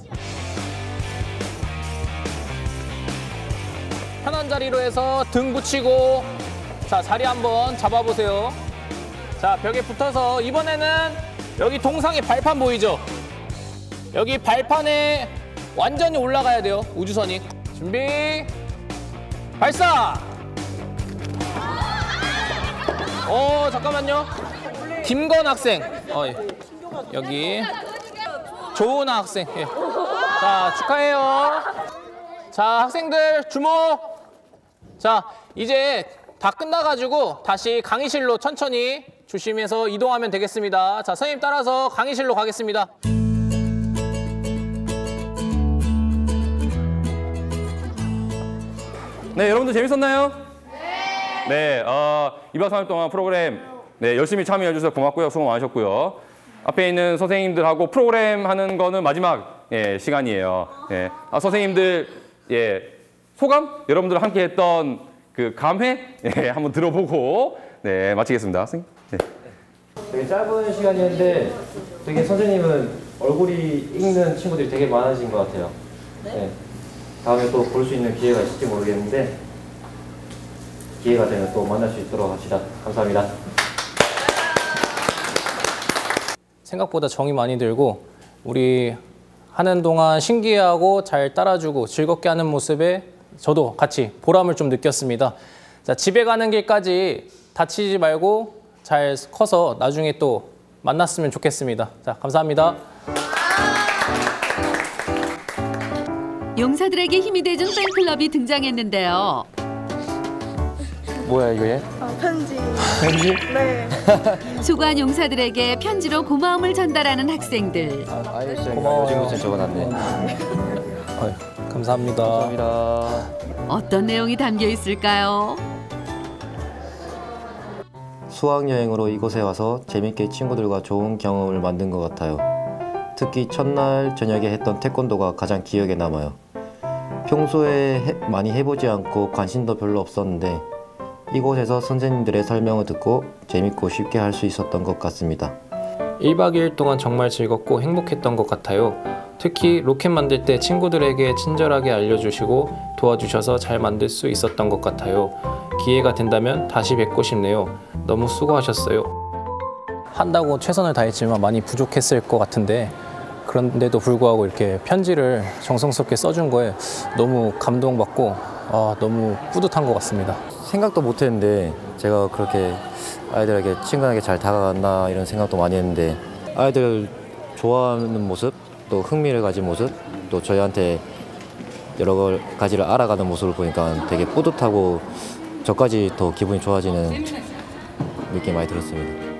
편한 자리로 해서 등 붙이고, 자, 자리 한번 잡아보세요. 자, 벽에 붙어서 이번에는 여기 동상에 발판 보이죠? 여기 발판에 완전히 올라가야 돼요, 우주선이. 준비, 발사! 잠깐만요. 김건 학생, 여기 조은아 학생. 예. 자, 축하해요. 자, 학생들 주목. 자, 이제 다 끝나가지고 다시 강의실로 천천히 조심해서 이동하면 되겠습니다. 자, 선생님 따라서 강의실로 가겠습니다. 네, 여러분들 재밌었나요? 네. 이번 3일 동안 프로그램 열심히 참여해 주셔서 고맙고요. 수고 많으셨고요. 앞에 있는 선생님들하고 프로그램 하는 거는 마지막 시간이에요. 선생님들 소감? 여러분들 함께 했던 그 감회 한번 들어보고 마치겠습니다. 선생님. 되게 짧은 시간이었는데 되게 선생님은 얼굴이 익는 친구들이 되게 많아진 것 같아요. 다음에 또 볼 수 있는 기회가 있을지 모르겠는데 기회가 되면 또 만날 수 있도록 합시다. 감사합니다. 생각보다 정이 많이 들고 우리 하는 동안 신기해하고 잘 따라주고 즐겁게 하는 모습에 저도 같이 보람을 좀 느꼈습니다. 자, 집에 가는 길까지 다치지 말고 잘 커서 나중에 또 만났으면 좋겠습니다. 자, 감사합니다. 용사들에게 힘이 돼준 팬클럽이 등장했는데요. 뭐야 이거 얘? 편지. 편지? 네. 수고한 용사들에게 편지로 고마움을 전달하는 학생들. 고마워. 요즘 적어놨네. 감사합니다. 어떤 내용이 담겨 있을까요? 수학여행으로 이곳에 와서 재밌게 친구들과 좋은 경험을 만든 것 같아요. 특히 첫날 저녁에 했던 태권도가 가장 기억에 남아요. 평소에 많이 해보지 않고 관심도 별로 없었는데 이곳에서 선생님들의 설명을 듣고 재밌고 쉽게 할 수 있었던 것 같습니다. 1박 2일 동안 정말 즐겁고 행복했던 것 같아요. 특히 로켓 만들 때 친구들에게 친절하게 알려주시고 도와주셔서 잘 만들 수 있었던 것 같아요. 기회가 된다면 다시 뵙고 싶네요. 너무 수고하셨어요. 한다고 최선을 다했지만 많이 부족했을 것 같은데 그런데도 불구하고 이렇게 편지를 정성스럽게 써준 거에 너무 감동받고 너무 뿌듯한 것 같습니다. 생각도 못했는데 제가 그렇게 아이들에게 친근하게 잘 다가갔나 이런 생각도 많이 했는데 아이들 좋아하는 모습, 또 흥미를 가진 모습, 또 저희한테 여러 가지를 알아가는 모습을 보니까 되게 뿌듯하고 저까지 더 기분이 좋아지는 느낌이 많이 들었습니다.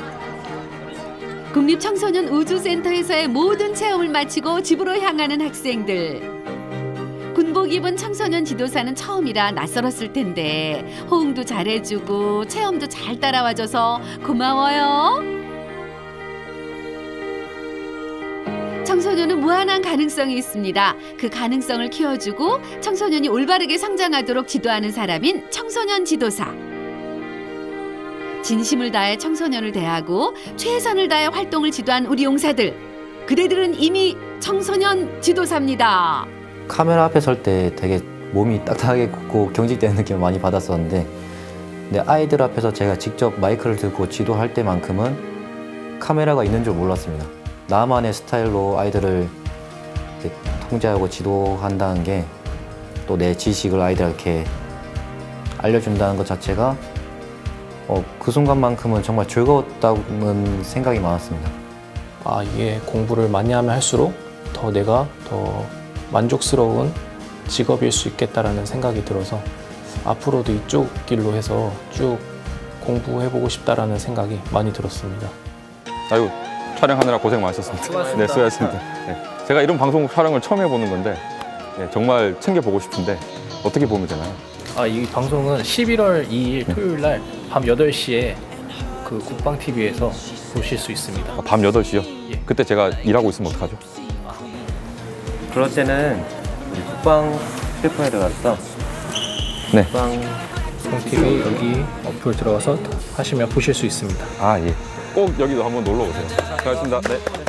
국립청소년우주센터에서의 모든 체험을 마치고 집으로 향하는 학생들. 군복 입은 청소년 지도사는 처음이라 낯설었을 텐데 호응도 잘해주고 체험도 잘 따라와줘서 고마워요. 청소년은 무한한 가능성이 있습니다. 그 가능성을 키워주고 청소년이 올바르게 성장하도록 지도하는 사람인 청소년 지도사. 진심을 다해 청소년을 대하고 최선을 다해 활동을 지도한 우리 용사들. 그대들은 이미 청소년 지도사입니다. 카메라 앞에 설 때 되게 몸이 딱딱하게 굳고 경직되는 느낌을 많이 받았었는데 근데 아이들 앞에서 제가 직접 마이크를 들고 지도할 때만큼은 카메라가 있는 줄 몰랐습니다. 나만의 스타일로 아이들을 이제 통제하고 지도한다는 게 또 내 지식을 아이들에게 알려준다는 것 자체가 그 순간만큼은 정말 즐거웠다는 생각이 많았습니다. 이게 공부를 많이 하면 할수록 더 내가 더 만족스러운 직업일 수 있겠다라는 생각이 들어서 앞으로도 이쪽 길로 해서 쭉 공부해보고 싶다라는 생각이 많이 들었습니다. 아유, 촬영하느라 고생 많으셨습니다. 수고하셨습니다. 네, 수고하셨습니다. 네, 제가 이런 방송 촬영을 처음 해보는 건데 정말 챙겨보고 싶은데 어떻게 보면 되나요? 이 방송은 11월 2일 토요일 날 밤 8시에 그 국방TV에서 보실 수 있습니다. 밤 8시요? 예. 그때 제가 일하고 있으면 어떡하죠? 그럴 때는 우리 국방 휴대폰에 들어가서 네. 국방TV 여기 어플 들어가서 하시면 보실 수 있습니다. 예. 꼭 여기도 한번 놀러 오세요. 수고하셨습니다. 네.